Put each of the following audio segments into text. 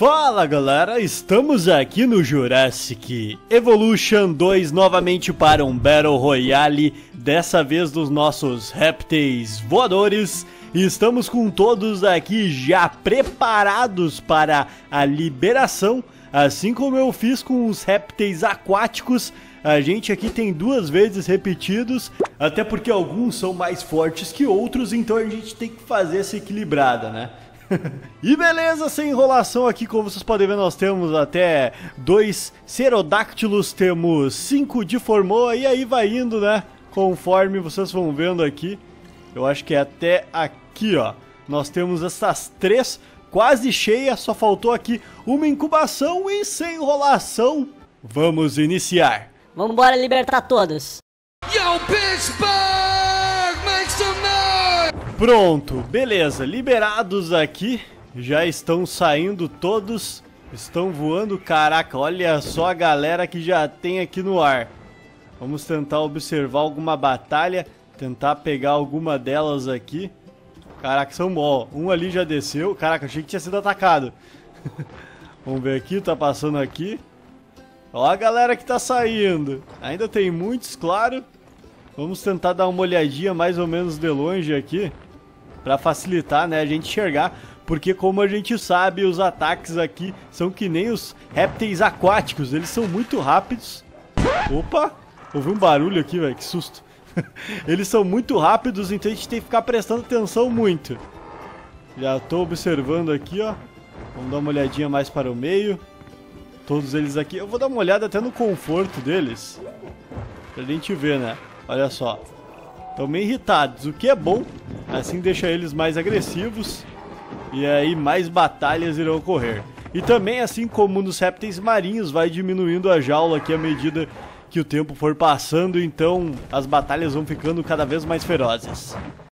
Fala galera, estamos aqui no Jurassic Evolution 2 novamente para um Battle Royale, dessa vez dos nossos répteis voadores. E estamos com todos aqui já preparados para a liberação, assim como eu fiz com os répteis aquáticos. A gente aqui tem duas vezes repetidos, até porque alguns são mais fortes que outros, então a gente tem que fazer essa equilibrada, né? E beleza, sem enrolação aqui, como vocês podem ver, nós temos até 2 Pterodáctilos, temos 5 de Formoa, e aí vai indo, né, conforme vocês vão vendo aqui. Eu acho que é até aqui, ó, nós temos essas 3 quase cheias, só faltou aqui uma incubação e sem enrolação, vamos iniciar. Vambora libertar todos. Yo, Pittsburgh, make some noise! Pronto, beleza, liberados aqui, já estão saindo todos, estão voando, caraca, olha só a galera que já tem aqui no ar. Vamos tentar observar alguma batalha, tentar pegar alguma delas aqui. Caraca, são bons, um ali já desceu, caraca, achei que tinha sido atacado. Vamos ver aqui, tá passando aqui. Ó a galera que tá saindo, ainda tem muitos, claro. Vamos tentar dar uma olhadinha mais ou menos de longe aqui, pra facilitar, né, a gente enxergar, porque como a gente sabe, os ataques aqui são que nem os répteis aquáticos, eles são muito rápidos. Opa, ouvi um barulho aqui, velho, que susto. Eles são muito rápidos, então a gente tem que ficar prestando atenção muito. Já tô observando aqui, ó. Vamos dar uma olhadinha mais para o meio. Todos eles aqui, eu vou dar uma olhada até no conforto deles, pra gente ver, né, olha só. Estão meio irritados, o que é bom, assim deixa eles mais agressivos e aí mais batalhas irão ocorrer. E também, assim como nos répteis marinhos, vai diminuindo a jaula aqui à medida que o tempo for passando, então as batalhas vão ficando cada vez mais ferozes.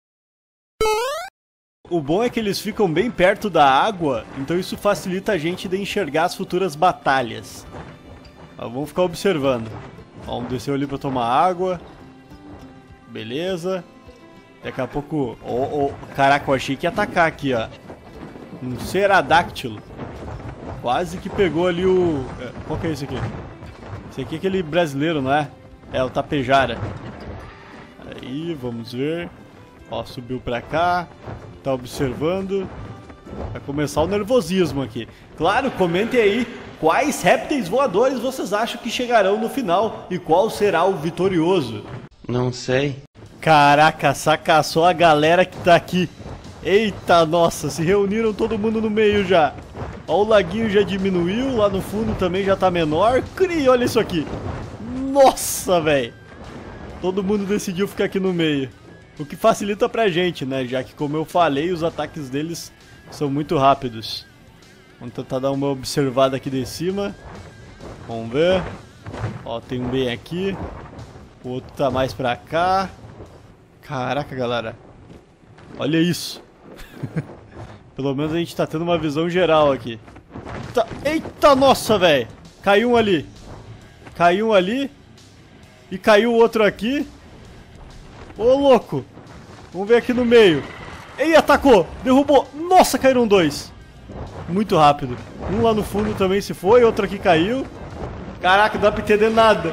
O bom é que eles ficam bem perto da água, então isso facilita a gente de enxergar as futuras batalhas. Vamos ficar observando. Vamos descer ali para tomar água. Beleza. Daqui a pouco... Caraca, eu achei que ia atacar aqui, ó. Um Pterodáctilo. Quase que pegou ali o... Qual que é esse aqui? Esse aqui é aquele brasileiro, não é? É, o Tapejara. Aí, vamos ver. Ó, subiu pra cá. Tá observando. Vai começar o nervosismo aqui. Claro, comentem aí quais répteis voadores vocês acham que chegarão no final e qual será o vitorioso. Não sei. Caraca, saca só a galera que tá aqui. Eita, nossa, se reuniram todo mundo no meio já. Ó, o laguinho já diminuiu, lá no fundo também já tá menor. Cri, olha isso aqui. Nossa, velho. Todo mundo decidiu ficar aqui no meio. O que facilita pra gente, né? Já que, como eu falei, os ataques deles são muito rápidos. Vamos tentar dar uma observada aqui de cima. Vamos ver. Ó, tem um bem aqui. O outro tá mais pra cá. Caraca, galera. Olha isso. Pelo menos a gente tá tendo uma visão geral aqui. Eita, nossa, velho. Caiu um ali. Caiu um ali. E caiu o outro aqui. Ô, louco. Vamos ver aqui no meio. Ei, atacou. Derrubou. Nossa, caíram 2. Muito rápido. Um lá no fundo também se foi. Outro aqui caiu. Caraca, não dá pra entender nada.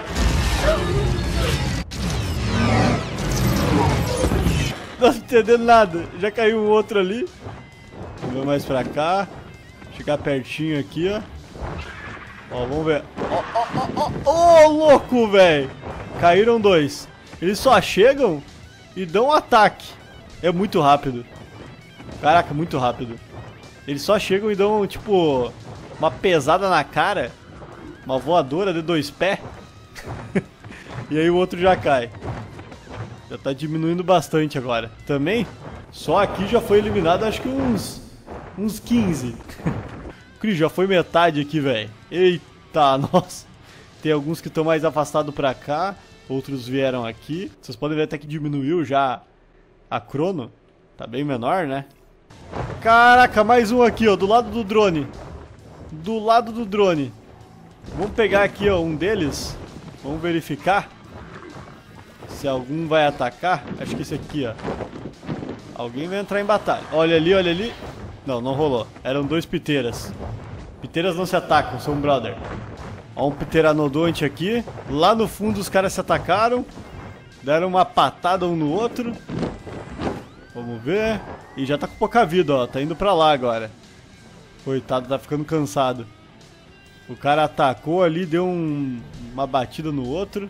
Não tô entendendo nada. Já caiu um outro ali. Vamos ver mais pra cá. Chegar pertinho aqui, ó. Ó, vamos ver. Ó, louco, velho. Caíram 2. Eles só chegam e dão um ataque. É muito rápido. Caraca, muito rápido. Eles só chegam e dão, tipo, uma pesada na cara. Uma voadora de 2 pés. E aí o outro já cai. Já tá diminuindo bastante agora. Também, só aqui já foi eliminado acho que uns 15. Cris, já foi metade aqui, velho. Eita, nossa. Tem alguns que estão mais afastados pra cá. Outros vieram aqui. Vocês podem ver até que diminuiu já a crono. Tá bem menor, né? Caraca, mais um aqui, ó. Do lado do drone. Do lado do drone. Vamos pegar aqui, ó, um deles. Vamos verificar se algum vai atacar. Acho que esse aqui, ó. Alguém vai entrar em batalha. Olha ali, olha ali. Não, não rolou. Eram 2 piteiras. Piteiras não se atacam, são um brother. Ó, um pteranodonte aqui. Lá no fundo os caras se atacaram. Deram uma patada um no outro. Vamos ver. E já tá com pouca vida, ó. Tá indo pra lá agora. Coitado, tá ficando cansado. O cara atacou ali, deu uma batida no outro.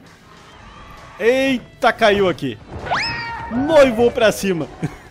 Eita, caiu aqui. Noivou pra cima.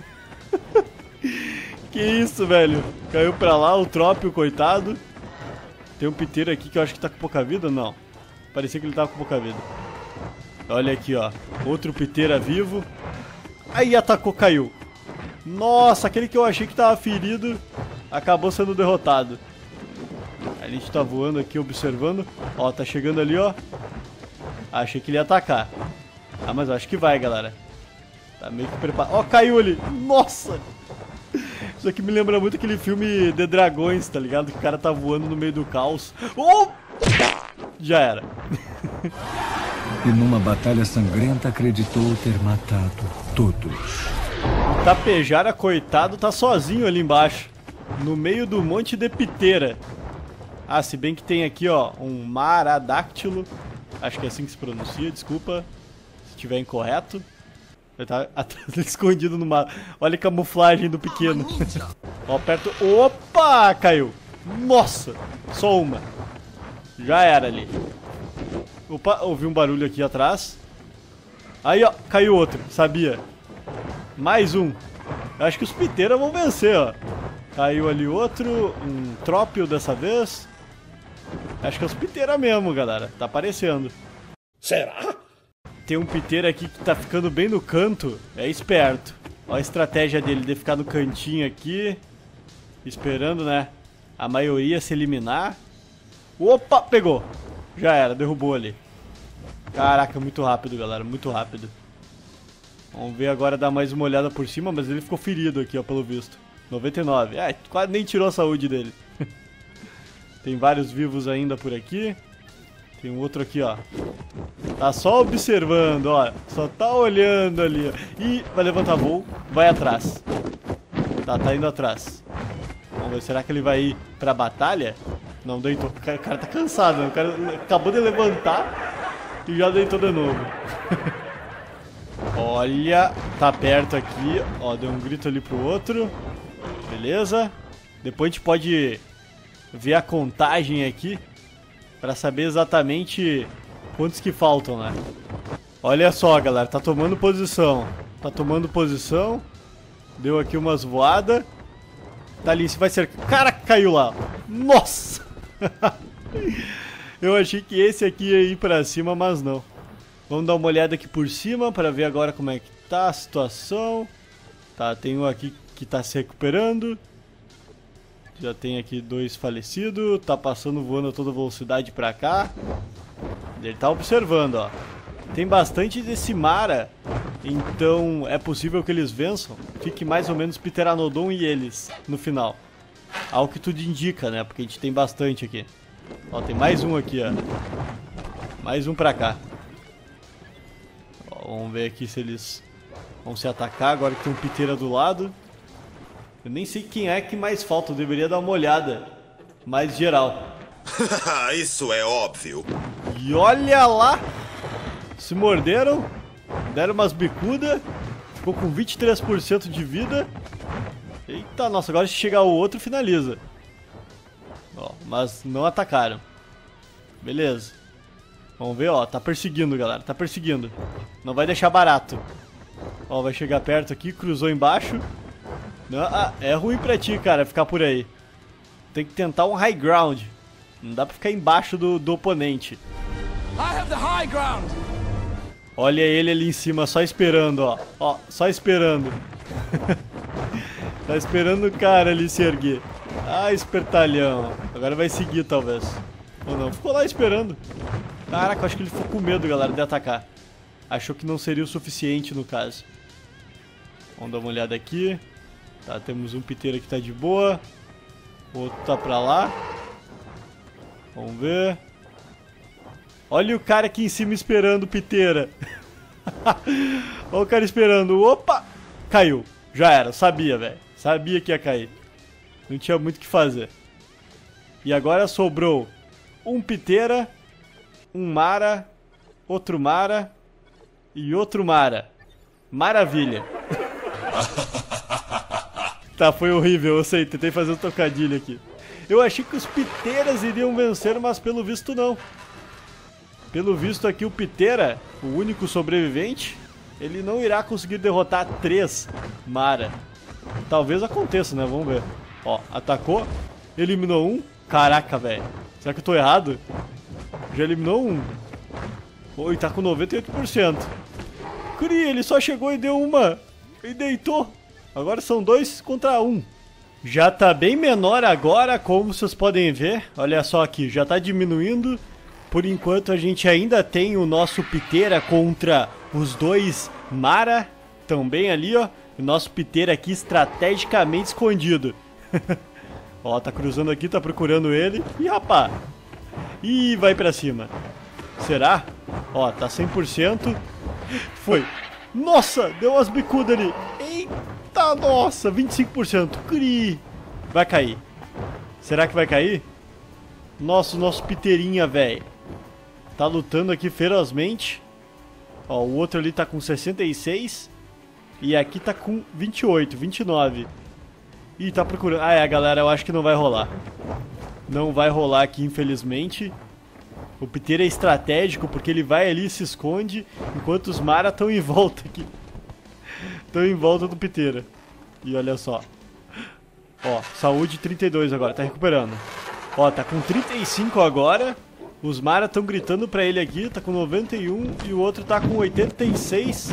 Que isso, velho. Caiu pra lá, o Trópio, coitado. Tem um piteiro aqui que eu acho que tá com pouca vida, não. Parecia que ele tava com pouca vida. Olha aqui, ó. Outro piteira vivo. Aí atacou, caiu. Nossa, aquele que eu achei que tava ferido acabou sendo derrotado. A gente tá voando aqui, observando. Ó, tá chegando ali, ó. Achei que ele ia atacar. Ah, mas eu acho que vai, galera. Tá meio que preparado. Ó, caiu ali. Nossa! Isso aqui me lembra muito aquele filme The Dragões, tá ligado? Que o cara tá voando no meio do caos. Oh! Já era. E numa batalha sangrenta acreditou ter matado todos. O Tapejara, coitado, tá sozinho ali embaixo. No meio do monte de piteira. Ah, se bem que tem aqui, ó, um Maradáctilo. Acho que é assim que se pronuncia, desculpa se estiver incorreto. Ele tá atrás, escondido no mar. Olha a camuflagem do pequeno. Ó, perto. Opa! Caiu. Nossa! Só uma. Já era ali. Opa, ouvi um barulho aqui atrás. Aí, ó, caiu outro. Sabia. Mais um. Eu acho que os piteiras vão vencer, ó. Caiu ali outro. Um Trópio dessa vez. Acho que é os piteiras mesmo, galera. Tá aparecendo. Será? Tem um piteiro aqui que tá ficando bem no canto. É esperto. Olha a estratégia dele de ficar no cantinho aqui. Esperando, né? A maioria se eliminar. Opa, pegou. Já era, derrubou ali. Caraca, muito rápido, galera. Muito rápido. Vamos ver agora, dar mais uma olhada por cima. Mas ele ficou ferido aqui, ó, pelo visto. 99. É, quase nem tirou a saúde dele. Tem vários vivos ainda por aqui. Tem um outro aqui, ó. Tá só observando, ó. Só tá olhando ali, ó. Ih, vai levantar voo. Vai atrás. Tá indo atrás. Vamos ver, será que ele vai ir pra batalha? Não, deitou. O cara tá cansado, né? O cara acabou de levantar e já deitou de novo. Olha, tá perto aqui. Ó, deu um grito ali pro outro. Beleza. Depois a gente pode ver a contagem aqui pra saber exatamente quantos que faltam, né? Olha só, galera, tá tomando posição. Tá tomando posição. Deu aqui umas voadas. Tá ali, se vai ser... Cara, caiu lá. Nossa! Eu achei que esse aqui ia ir pra cima, mas não. Vamos dar uma olhada aqui por cima pra ver agora como é que tá a situação. Tá, tem um aqui que tá se recuperando. Já tem aqui 2 falecidos. Tá passando voando a toda velocidade pra cá. Ele tá observando, ó. Tem bastante desse Mara. Então é possível que eles vençam. Fique mais ou menos Pteranodon e eles no final. Ao que tudo indica, né? Porque a gente tem bastante aqui. Ó, tem mais um aqui, ó. Mais um pra cá. Ó, vamos ver aqui se eles vão se atacar. Agora que tem um piteira do lado. Eu nem sei quem é que mais falta. Eu deveria dar uma olhada mais geral. Isso é óbvio. E olha lá. Se morderam. Deram umas bicudas. Ficou com 23% de vida. Eita, nossa, agora se chegar o outro, finaliza. Ó, mas não atacaram. Beleza. Vamos ver, ó, tá perseguindo, galera, tá perseguindo. Não vai deixar barato. Ó, vai chegar perto aqui, cruzou embaixo. Não, ah, é ruim pra ti, cara, ficar por aí. Tem que tentar um high ground. Não dá pra ficar embaixo do oponente. I have the high ground. Olha ele ali em cima, só esperando, ó. Ó, só esperando. Tá esperando o cara ali se erguer. Ah, espertalhão. Agora vai seguir, talvez. Ou não, ficou lá esperando. Caraca, eu acho que ele ficou com medo, galera, de atacar. Achou que não seria o suficiente, no caso. Vamos dar uma olhada aqui. Tá, temos um piteiro que tá de boa. O outro tá pra lá. Vamos ver. Olha o cara aqui em cima esperando, piteira. Olha o cara esperando. Opa! Caiu. Já era, sabia, velho. Sabia que ia cair. Não tinha muito o que fazer. E agora sobrou um piteira, um Mara, outro Mara e outro Mara. Maravilha. Tá, foi horrível, eu sei, tentei fazer um trocadilho aqui. Eu achei que os piteiras iriam vencer, mas pelo visto não. Pelo visto aqui o piteira, o único sobrevivente, ele não irá conseguir derrotar 3 Mara. Talvez aconteça, né? Vamos ver. Ó, atacou, eliminou um. Caraca, velho. Será que eu tô errado? Já eliminou um. Oi, tá com 98%. Cri, ele só chegou e deu uma. E deitou. Agora são 2 contra 1. Já tá bem menor agora, como vocês podem ver. Olha só aqui, já tá diminuindo. Por enquanto a gente ainda tem o nosso piteira contra os 2 Mara. Também ali, ó. O nosso piteira aqui estrategicamente escondido. Ó, tá cruzando aqui, tá procurando ele. Ih, rapá. Ih, vai pra cima. Será? Ó, tá 100%. Foi. Nossa, deu umas bicudas ali. Eita, nossa, 25%. Cri. Vai cair. Será que vai cair? Nossa, o nosso piteirinha, velho. Tá lutando aqui ferozmente. Ó, o outro ali tá com 66. E aqui tá com 28, 29. Ih, tá procurando. Ah, é, galera, eu acho que não vai rolar. Não vai rolar aqui, infelizmente. O piteira é estratégico porque ele vai ali e se esconde, enquanto os Mara estão em volta aqui. Estão em volta do piteira. E olha só. Ó, saúde 32 agora, tá recuperando. Ó, tá com 35 agora. Os Mara estão gritando pra ele aqui, tá com 91 e o outro tá com 86.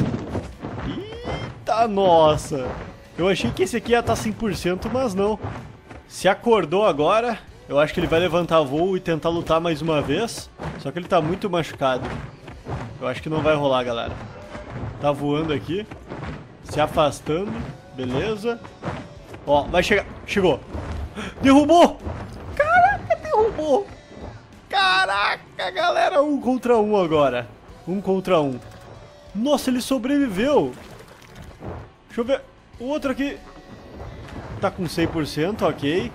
Eita, nossa. Eu achei que esse aqui ia estar 100%, mas não. Se acordou agora, eu acho que ele vai levantar voo e tentar lutar mais uma vez. Só que ele tá muito machucado. Eu acho que não vai rolar, galera. Tá voando aqui. Se afastando. Beleza. Ó, vai chegar. Chegou. Derrubou. Caraca, derrubou. Caraca, galera. 1 contra 1 agora. 1 contra 1. Nossa, ele sobreviveu. Deixa eu ver. O outro aqui tá com 100%, ok.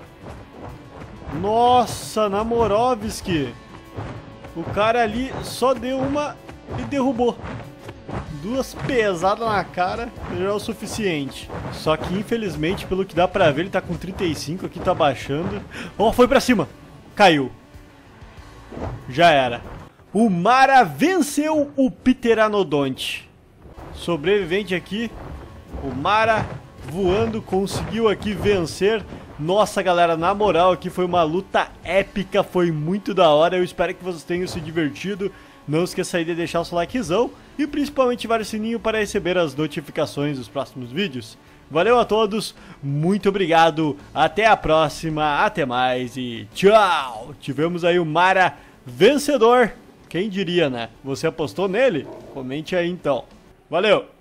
Nossa, Namorovski. O cara ali só deu uma e derrubou. 2 pesadas na cara já é o suficiente. Só que infelizmente, pelo que dá pra ver, ele tá com 35, aqui tá baixando. Ó, foi pra cima. Caiu. Já era. O Mara venceu o Pteranodonte. Sobrevivente aqui. O Mara voando conseguiu aqui vencer. Nossa, galera, na moral aqui foi uma luta épica, foi muito da hora. Eu espero que vocês tenham se divertido. Não esqueça aí de deixar o seu likezão e principalmente ativar o sininho para receber as notificações dos próximos vídeos. Valeu a todos, muito obrigado, até a próxima, até mais e tchau! Tivemos aí o Mara vencedor. Quem diria, né? Você apostou nele? Comente aí então. Valeu!